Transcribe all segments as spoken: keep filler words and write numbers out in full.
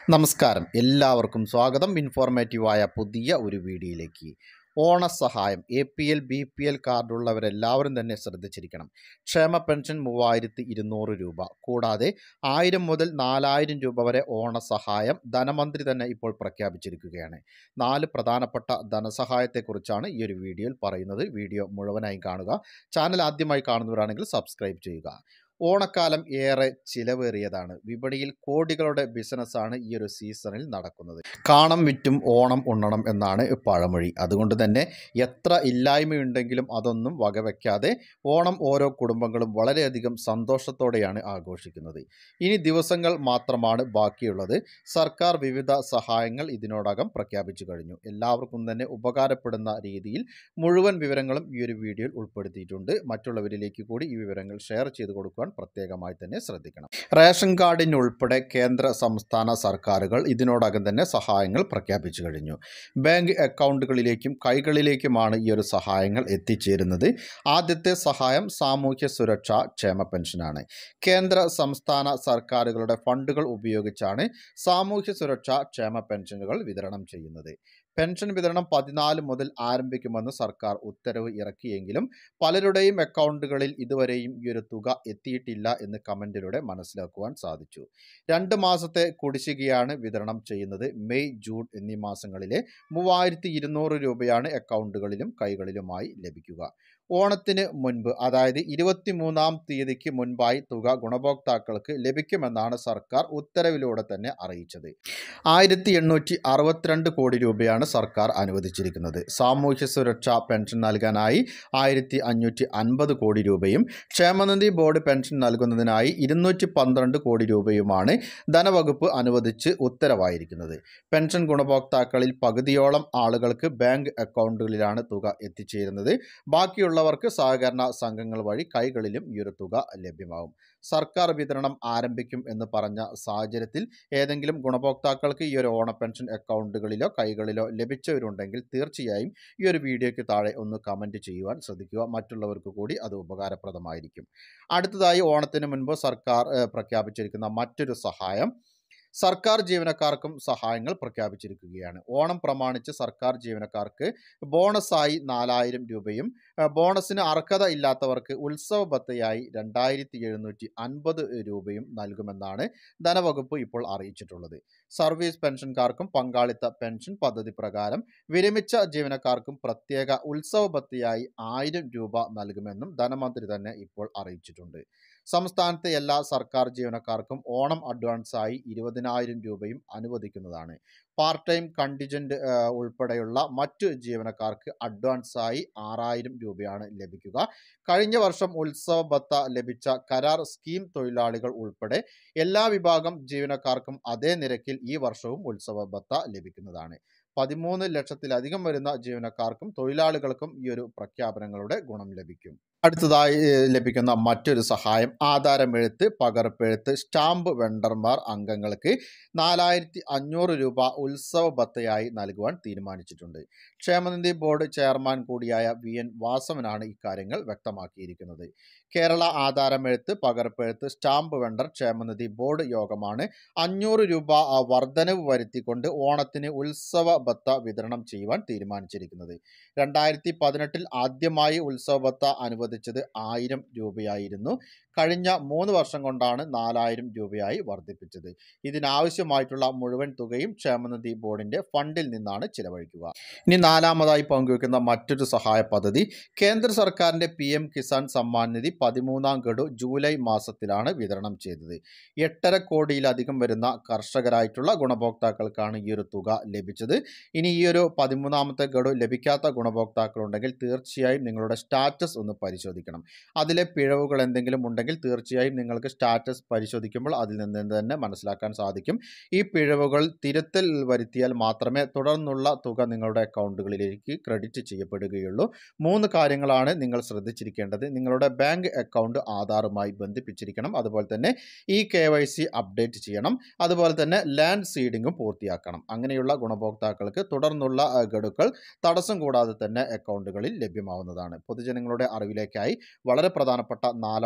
നമസ്കാരം, എല്ലാവർക്കും സ്വാഗതം. ഇൻഫോർമേറ്റീവായ പുതിയ ഒരു വീഡിയോയിലേക്ക്. ഓണസഹായം A P L B P L കാർഡുള്ളവരെല്ലാവരും തന്നെ ശ്രദ്ധിച്ചിരിക്കണം. ക്ഷേമ പെൻഷൻ മൂവായിരത്തി ഇരുന്നൂറ് രൂപ കൂടാതെ ആയിരം മുതൽ നാലായിരം രൂപ വരെ ഓണസഹായം ധനമന്ത്രി തന്നെ ഇപ്പോൾ പ്രഖ്യാപിച്ചിരിക്കുകയാണ്. നാല് പ്രധാനപ്പെട്ട ധനസഹായത്തെക്കുറിച്ചാണ് ഈ ഒരു വീഡിയോയിൽ പറയുന്നത്. വീഡിയോ മുഴുവനായി കാണുക. ചാനൽ ആദ്യമായി കാണുന്നവരാണെങ്കിൽ സബ്സ്ക്രൈബ് ചെയ്യുക. ഓണക്കാലം ഏറെ ചിലവേറിയതാണ്. വിപണിയിൽ കോടികളുടെ ബിസിനസ്സാണ് ഈ ഒരു സീസണിൽ നടക്കുന്നത്. കാണം വിറ്റും ഓണം ഉണ്ണണം എന്നാണ് പഴമൊഴി. അതുകൊണ്ട് തന്നെ എത്ര ഇല്ലായ്മയുണ്ടെങ്കിലും അതൊന്നും വകവയ്ക്കാതെ ഓണം ഓരോ കുടുംബങ്ങളും വളരെയധികം സന്തോഷത്തോടെയാണ് ആഘോഷിക്കുന്നത്. ഇനി ദിവസങ്ങൾ മാത്രമാണ് ബാക്കിയുള്ളത്. സർക്കാർ വിവിധ സഹായങ്ങൾ ഇതിനോടകം പ്രഖ്യാപിച്ചു കഴിഞ്ഞു. എല്ലാവർക്കും തന്നെ ഉപകാരപ്പെടുന്ന രീതിയിൽ മുഴുവൻ വിവരങ്ങളും ഈ ഒരു വീഡിയോയിൽ ഉൾപ്പെടുത്തിയിട്ടുണ്ട്. മറ്റുള്ളവരിലേക്ക് കൂടി ഈ വിവരങ്ങൾ ഷെയർ ചെയ്ത് കൊടുക്കുക പ്രത്യേകമായി തന്നെ ശ്രദ്ധിക്കണം. റേഷൻ കാർഡിനുൾപ്പെടെ കേന്ദ്ര സംസ്ഥാന സർക്കാരുകൾ ഇതിനോടകം തന്നെ സഹായങ്ങൾ പ്രഖ്യാപിച്ചു കഴിഞ്ഞു. ബാങ്ക് അക്കൗണ്ടുകളിലേക്കും കൈകളിലേക്കുമാണ് ഈ ഒരു സഹായങ്ങൾ എത്തിച്ചേരുന്നത്. ആദ്യത്തെ സഹായം സാമൂഹ്യ സുരക്ഷാ ക്ഷേമ പെൻഷനാണ്. കേന്ദ്ര സംസ്ഥാന സർക്കാരുകളുടെ ഫണ്ടുകൾ ഉപയോഗിച്ചാണ് സാമൂഹ്യ സുരക്ഷാ ക്ഷേമ പെൻഷനുകൾ വിതരണം ചെയ്യുന്നത്. പെൻഷൻ വിതരണം പതിനാല് മുതൽ ആരംഭിക്കുമെന്ന് സർക്കാർ ഉത്തരവ് ഇറക്കിയെങ്കിലും പലരുടെയും അക്കൗണ്ടുകളിൽ ഇതുവരെയും ഈ ഒരു തുക എത്തിയിട്ടില്ല എന്ന് കമന്റിലൂടെ മനസ്സിലാക്കുവാൻ സാധിച്ചു. രണ്ട് മാസത്തെ കുടിശ്ശികയാണ് വിതരണം ചെയ്യുന്നത്. മെയ് ജൂൺ എന്നീ മാസങ്ങളിലെ മൂവായിരത്തി ഇരുന്നൂറ് രൂപയാണ് അക്കൗണ്ടുകളിലും കൈകളിലുമായി ലഭിക്കുക. ഓണത്തിന് മുൻപ്, അതായത് ഇരുപത്തി മൂന്നാം തീയതിക്ക് മുൻപായി തുക ഗുണഭോക്താക്കൾക്ക് ലഭിക്കുമെന്നാണ് സർക്കാർ ഉത്തരവിലൂടെ തന്നെ അറിയിച്ചത്. ആയിരത്തി എണ്ണൂറ്റി അറുപത്തിരണ്ട് കോടി രൂപയാണ് സർക്കാർ അനുവദിച്ചിരിക്കുന്നത്. സാമൂഹ്യ സുരക്ഷാ പെൻഷൻ നൽകാനായി ആയിരത്തി അഞ്ഞൂറ്റി അൻപത് കോടി രൂപയും ക്ഷേമനിധി ബോർഡ് പെൻഷൻ നൽകുന്നതിനായി ഇരുന്നൂറ്റി പന്ത്രണ്ട് കോടി രൂപയുമാണ് ധനവകുപ്പ് അനുവദിച്ച് ഉത്തരവായിരിക്കുന്നത്. പെൻഷൻ ഗുണഭോക്താക്കളിൽ പകുതിയോളം ആളുകൾക്ക് ബാങ്ക് അക്കൗണ്ടുകളിലാണ് തുക എത്തിച്ചേരുന്നത്. ബാക്കിയുള്ള ുള്ളവർക്ക് സഹകരണ സംഘങ്ങൾ വഴി കൈകളിലും ഈ ഒരു തുക ലഭ്യമാവും. സർക്കാർ വിതരണം ആരംഭിക്കും എന്ന് പറഞ്ഞ സാഹചര്യത്തിൽ ഏതെങ്കിലും ഗുണഭോക്താക്കൾക്ക് ഈ ഒരു ഓണ പെൻഷൻ അക്കൗണ്ടുകളിലോ കൈകളിലോ ലഭിച്ചവരുണ്ടെങ്കിൽ തീർച്ചയായും ഈ ഒരു വീഡിയോയ്ക്ക് താഴെ ഒന്ന് കമൻറ്റ് ചെയ്യുവാൻ ശ്രദ്ധിക്കുക. മറ്റുള്ളവർക്ക് കൂടി അത് ഉപകാരപ്രദമായിരിക്കും. അടുത്തതായി, ഓണത്തിന് മുൻപ് സർക്കാർ പ്രഖ്യാപിച്ചിരിക്കുന്ന മറ്റൊരു സഹായം, സർക്കാർ ജീവനക്കാർക്കും സഹായങ്ങൾ പ്രഖ്യാപിച്ചിരിക്കുകയാണ്. ഓണം പ്രമാണിച്ച് സർക്കാർ ജീവനക്കാർക്ക് ബോണസായി നാലായിരം രൂപയും ബോണസിന് അർഹത ഇല്ലാത്തവർക്ക് ഉത്സവ ഭത്തയായി രണ്ടായിരത്തി എഴുന്നൂറ്റി അൻപത് രൂപയും നൽകുമെന്നാണ് ധനവകുപ്പ് ഇപ്പോൾ അറിയിച്ചിട്ടുള്ളത്. സർവീസ് പെൻഷൻകാർക്കും പങ്കാളിത്ത പെൻഷൻ പദ്ധതി പ്രകാരം വിരമിച്ച ജീവനക്കാർക്കും പ്രത്യേക ഉത്സവ ഭത്തയായി ആയിരം രൂപ നൽകുമെന്നും ധനമന്ത്രി തന്നെ ഇപ്പോൾ അറിയിച്ചിട്ടുണ്ട്. സംസ്ഥാനത്തെ എല്ലാ സർക്കാർ ജീവനക്കാർക്കും ഓണം അഡ്വാൻസായി ഇരുപതിനായിരം രൂപയും അനുവദിക്കുന്നതാണ്. പാർട്ട് ടൈം കണ്ടിജന്റ് ഉൾപ്പെടെയുള്ള മറ്റു ജീവനക്കാർക്ക് അഡ്വാൻസായി ആറായിരം രൂപയാണ് ലഭിക്കുക. കഴിഞ്ഞ വർഷം ഉത്സവ ഭത്ത ലഭിച്ച കരാർ സ്കീം തൊഴിലാളികൾ ഉൾപ്പെടെ എല്ലാ വിഭാഗം ജീവനക്കാർക്കും അതേ നിരക്കിൽ ഈ വർഷവും ഉത്സവ ഭത്ത ലഭിക്കുന്നതാണ്. പതിമൂന്ന് ലക്ഷത്തിലധികം വരുന്ന ജീവനക്കാർക്കും തൊഴിലാളികൾക്കും ഈ ഒരു പ്രഖ്യാപനങ്ങളുടെ ഗുണം ലഭിക്കും. അടുത്തതായി ലഭിക്കുന്ന മറ്റൊരു സഹായം, ആധാരമെഴുത്ത്, പകർപ്പെഴുത്ത്, സ്റ്റാമ്പ് വെണ്ടർമാർ അംഗങ്ങൾക്ക് നാലായിരത്തി അഞ്ഞൂറ് രൂപ ഉത്സവ ഭത്തയായി നൽകുവാൻ തീരുമാനിച്ചിട്ടുണ്ട്. ക്ഷേമനിധി ബോർഡ് ചെയർമാൻ കൂടിയായ വി എൻ വാസവനാണ് ഇക്കാര്യങ്ങൾ വ്യക്തമാക്കിയിരിക്കുന്നത്. കേരള ആധാരമെഴുത്ത്, പകർപ്പെഴുത്ത്, സ്റ്റാമ്പ് വെണ്ടർ ക്ഷേമനിധി ബോർഡ് യോഗമാണ് അഞ്ഞൂറ് രൂപ വർധനവ് വരുത്തിക്കൊണ്ട് ഓണത്തിന് ഉത്സവ ഭത്ത വിതരണം ചെയ്യുവാൻ തീരുമാനിച്ചിരിക്കുന്നത്. രണ്ടായിരത്തി പതിനെട്ടിൽ ആദ്യമായി ഉത്സവ ഭത്ത അനുവദിച്ചത് ആയിരം രൂപയായിരുന്നു. കഴിഞ്ഞ മൂന്ന് വർഷം കൊണ്ടാണ് നാലായിരം രൂപയായി വർദ്ധിപ്പിച്ചത്. ഇതിനാവശ്യമായിട്ടുള്ള മുഴുവൻ തുകയും ക്ഷേമനിധി ബോർഡിന്റെ ഫണ്ടിൽ നിന്നാണ് ചിലവഴിക്കുക. ഇനി നാലാമതായി പങ്കുവെക്കുന്ന മറ്റൊരു സഹായ പദ്ധതി, കേന്ദ്ര സർക്കാരിന്റെ പി എം കിസാൻ സമ്മാൻ നിധി പതിമൂന്നാം ഗഡു ജൂലൈ മാസത്തിലാണ് വിതരണം ചെയ്തത്. എട്ടര കോടിയിലധികം വരുന്ന കർഷകരായിട്ടുള്ള ഗുണഭോക്താക്കൾക്കാണ് ഈ ഒരു തുക ലഭിച്ചത്. ഇനി ഈ ഒരു പതിമൂന്നാമത്തെ ഗഡു ലഭിക്കാത്ത ഗുണഭോക്താക്കളുണ്ടെങ്കിൽ തീർച്ചയായും നിങ്ങളുടെ സ്റ്റാറ്റസ് ഒന്ന് പരിശോധിക്കണം. അതിലെ പിഴവുകൾ എന്തെങ്കിലും ഉണ്ടെങ്കിൽ തീർച്ചയായും നിങ്ങൾക്ക് സ്റ്റാറ്റസ് പരിശോധിക്കുമ്പോൾ അതിൽ നിന്ന് തന്നെ മനസ്സിലാക്കാൻ സാധിക്കും. ഈ പിഴവുകൾ തിരുത്തൽ വരുത്തിയാൽ മാത്രമേ തുടർന്നുള്ള തുക നിങ്ങളുടെ അക്കൗണ്ടുകളിലേക്ക് ക്രെഡിറ്റ് ചെയ്യപ്പെടുകയുള്ളൂ. മൂന്ന് കാര്യങ്ങളാണ് നിങ്ങൾ ശ്രദ്ധിച്ചിരിക്കേണ്ടത്. നിങ്ങളുടെ ബാങ്ക് അക്കൗണ്ട് ആധാറുമായി ബന്ധിപ്പിച്ചിരിക്കണം. അതുപോലെ തന്നെ ഈ കെ വൈ സി അപ്ഡേറ്റ് ചെയ്യണം. അതുപോലെ തന്നെ ലാൻഡ് സീഡിങ്ങും പൂർത്തിയാക്കണം. അങ്ങനെയുള്ള ഗുണഭോക്താക്കൾക്ക് തുടർന്നുള്ള ഗഡുക്കൾ തടസ്സം കൂടാതെ തന്നെ അക്കൗണ്ടുകളിൽ ലഭ്യമാവുന്നതാണ്. പൊതുജനങ്ങളുടെ അറിവിലേക്കായി വളരെ പ്രധാനപ്പെട്ട നാലോളം സഹായ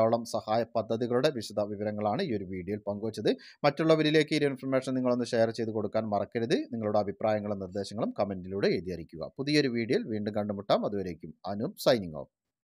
സഹായ പദ്ധതികളുടെ വിശദ വിവരങ്ങളാണ് ഈ ഒരു വീഡിയോയിൽ പങ്കുവച്ചത്. മറ്റുള്ളവരിലേക്ക് ഈ ഇൻഫർമേഷൻ നിങ്ങളൊന്ന് ഷെയർ ചെയ്ത് കൊടുക്കാൻ മറക്കരുത്. നിങ്ങളുടെ അഭിപ്രായങ്ങളും നിർദ്ദേശങ്ങളും കമൻറ്റിലൂടെ എഴുതി അറിയിക്കുക. പുതിയൊരു വീഡിയോയിൽ വീണ്ടും കണ്ടുമുട്ടാം. അതുവരേക്കും അനൂപ് സൈനിങ് ഓഫ്.